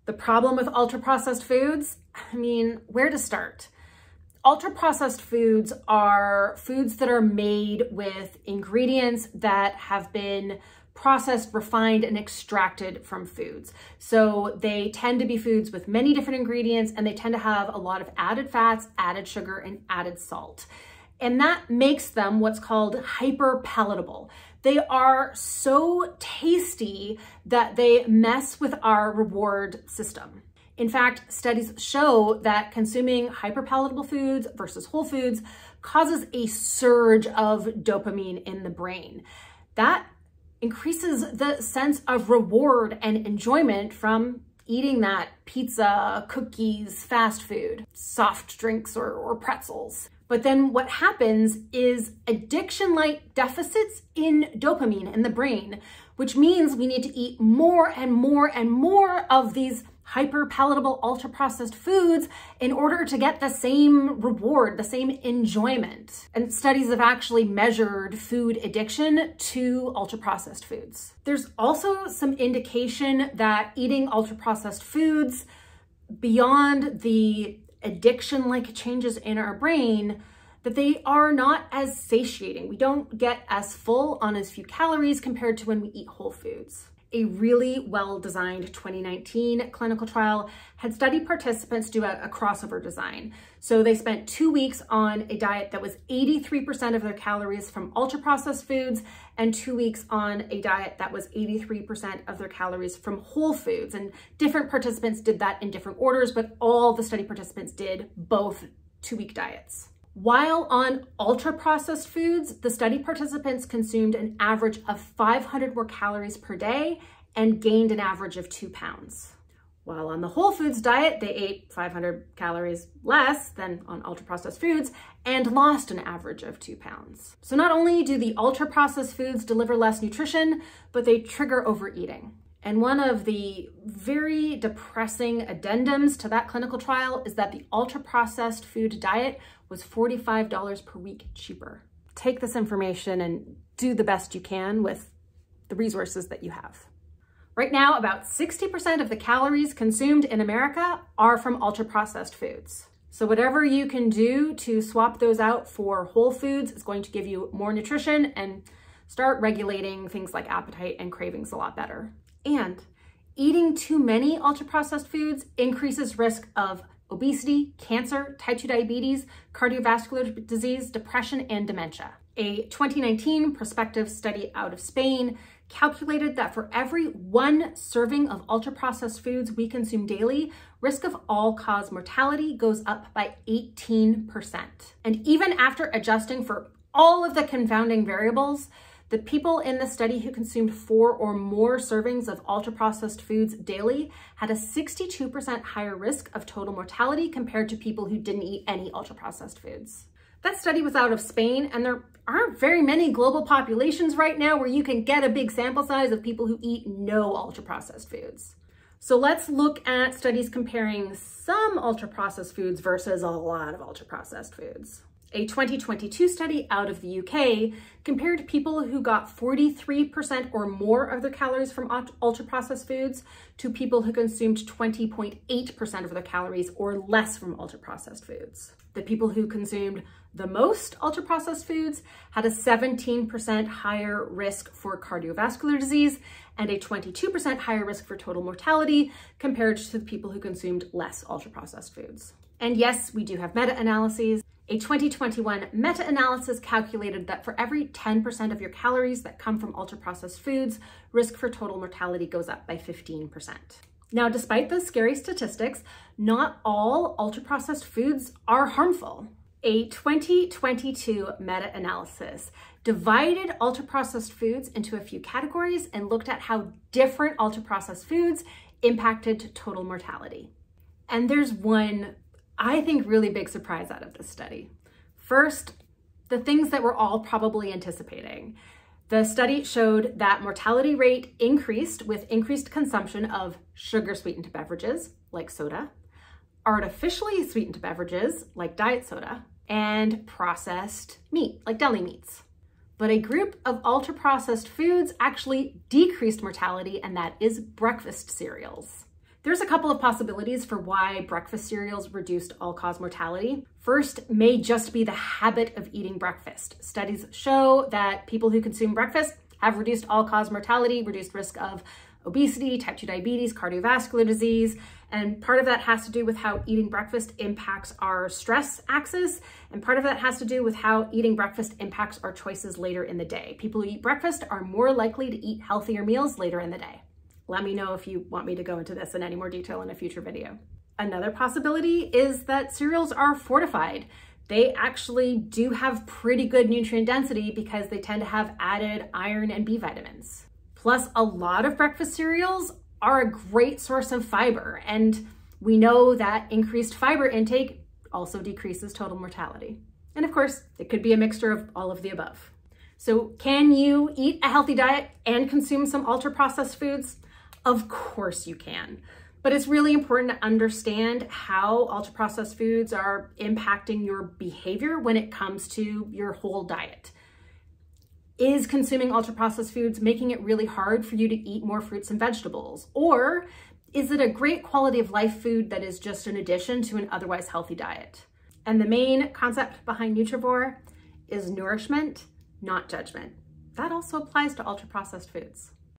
The problem with ultra-processed foods? I mean, where to start? Ultra-processed foods are foods that are made with ingredients that have been processed, refined, and extracted from foods. So they tend to be foods with many different ingredients, and they tend to have a lot of added fats, added sugar, and added salt. And that makes them what's called hyperpalatable. They are so tasty that they mess with our reward system. In fact, studies show that consuming hyperpalatable foods versus whole foods causes a surge of dopamine in the brain. That increases the sense of reward and enjoyment from eating that pizza, cookies, fast food, soft drinks, or pretzels. But then what happens is addiction-like deficits in dopamine in the brain, which means we need to eat more and more and more of these hyperpalatable ultra-processed foods in order to get the same reward, the same enjoyment. And studies have actually measured food addiction to ultra-processed foods. There's also some indication that eating ultra-processed foods, beyond the addiction-like changes in our brain, that they are not as satiating. We don't get as full on as few calories compared to when we eat whole foods. A really well-designed 2019 clinical trial had studied participants do a crossover design. So they spent 2 weeks on a diet that was 83% of their calories from ultra-processed foods and 2 weeks on a diet that was 83% of their calories from whole foods. And different participants did that in different orders, but all the study participants did both 2-week diets. While on ultra-processed foods, the study participants consumed an average of 500 more calories per day and gained an average of 2 pounds. While on the whole foods diet, they ate 500 calories less than on ultra-processed foods and lost an average of 2 pounds. So not only do the ultra-processed foods deliver less nutrition, but they trigger overeating. And one of the very depressing addendums to that clinical trial is that the ultra-processed food diet was $45 per week cheaper. Take this information and do the best you can with the resources that you have. Right now, about 60% of the calories consumed in America are from ultra-processed foods. So whatever you can do to swap those out for whole foods is going to give you more nutrition and start regulating things like appetite and cravings a lot better. And eating too many ultra-processed foods increases risk of obesity, cancer, type 2 diabetes, cardiovascular disease, depression, and dementia. A 2019 prospective study out of Spain calculated that for every 1 serving of ultra-processed foods we consume daily, risk of all-cause mortality goes up by 18%. And even after adjusting for all of the confounding variables, the people in the study who consumed 4 or more servings of ultra-processed foods daily had a 62% higher risk of total mortality compared to people who didn't eat any ultra-processed foods. That study was out of Spain, and there aren't very many global populations right now where you can get a big sample size of people who eat no ultra-processed foods. So let's look at studies comparing some ultra-processed foods versus a lot of ultra-processed foods. A 2022 study out of the UK compared people who got 43% or more of their calories from ultra-processed foods to people who consumed 20.8% of their calories or less from ultra-processed foods. The people who consumed the most ultra-processed foods had a 17% higher risk for cardiovascular disease and a 22% higher risk for total mortality compared to the people who consumed less ultra-processed foods. And yes, we do have meta-analyses. A 2021 meta-analysis calculated that for every 10% of your calories that come from ultra-processed foods, risk for total mortality goes up by 15%. Now, despite those scary statistics, not all ultra-processed foods are harmful. A 2022 meta-analysis divided ultra-processed foods into a few categories and looked at how different ultra-processed foods impacted total mortality. And there's one, I think, really big surprise out of this study. First, the things that we're all probably anticipating. The study showed that mortality rate increased with increased consumption of sugar-sweetened beverages, like soda, artificially sweetened beverages, like diet soda, and processed meat, like deli meats. But a group of ultra-processed foods actually decreased mortality, and that is breakfast cereals. There's a couple of possibilities for why breakfast cereals reduced all-cause mortality. First may just be the habit of eating breakfast. Studies show that people who consume breakfast have reduced all-cause mortality, reduced risk of obesity, type 2 diabetes, cardiovascular disease, and part of that has to do with how eating breakfast impacts our stress axis, and part of that has to do with how eating breakfast impacts our choices later in the day. People who eat breakfast are more likely to eat healthier meals later in the day. Let me know if you want me to go into this in any more detail in a future video. Another possibility is that cereals are fortified. They actually do have pretty good nutrient density because they tend to have added iron and B vitamins. Plus, a lot of breakfast cereals are a great source of fiber, and we know that increased fiber intake also decreases total mortality. And of course, it could be a mixture of all of the above. So can you eat a healthy diet and consume some ultra-processed foods? Of course you can, but it's really important to understand how ultra-processed foods are impacting your behavior when it comes to your whole diet. Is consuming ultra-processed foods making it really hard for you to eat more fruits and vegetables? Or is it a great quality of life food that is just an addition to an otherwise healthy diet? And the main concept behind Nutrivore is nourishment, not judgment. That also applies to ultra-processed foods.